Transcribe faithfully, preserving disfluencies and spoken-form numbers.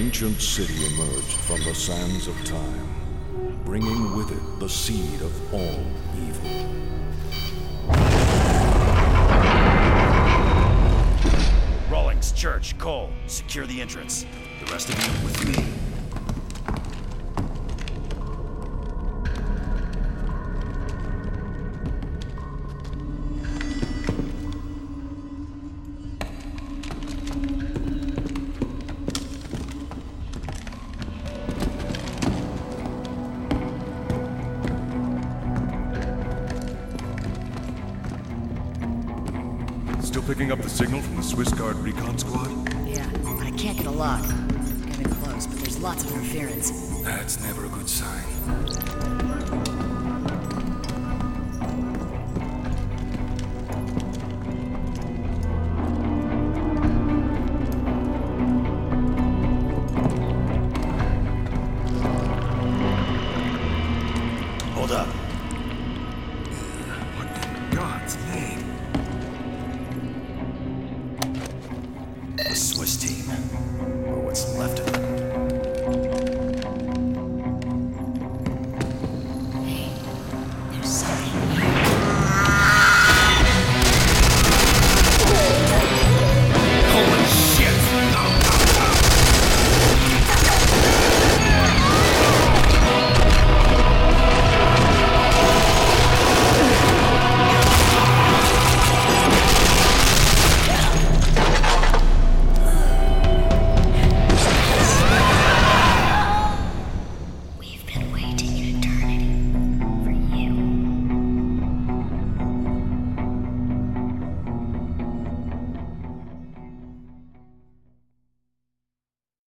ancient city emerged from the sands of time, bringing with it the seed of all evil. Rawlings, Church, Cole, secure the entrance. The rest of you with me. Still picking up the signal from the Swiss Guard recon squad? Yeah, but I can't get a lock. Getting close, but there's lots of interference. That's never a good sign. Hold up. What in God's name?